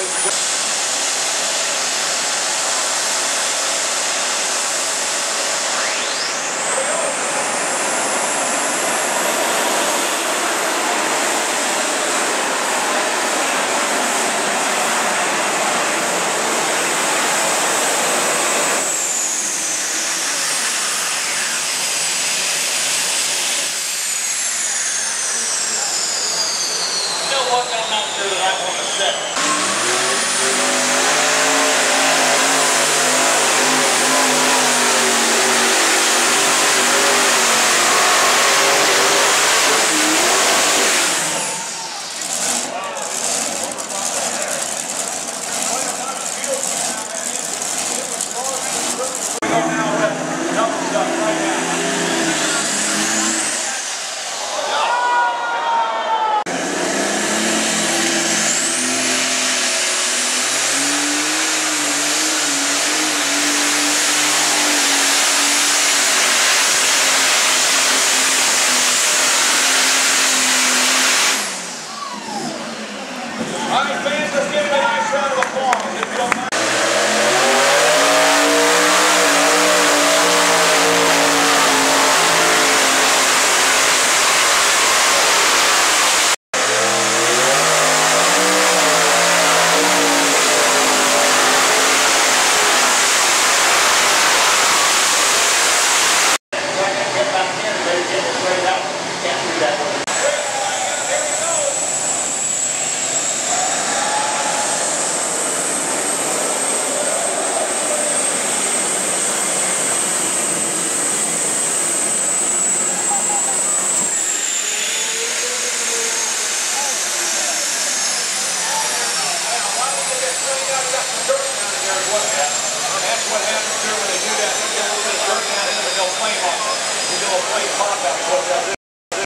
I'm not sure that I want to set. All right, fans, let's give it a nice round of applause, if you don't mind. That's what happens here when they do that. They get a little bit of dirt down in it, they'll flame off it. They'll flame pop out.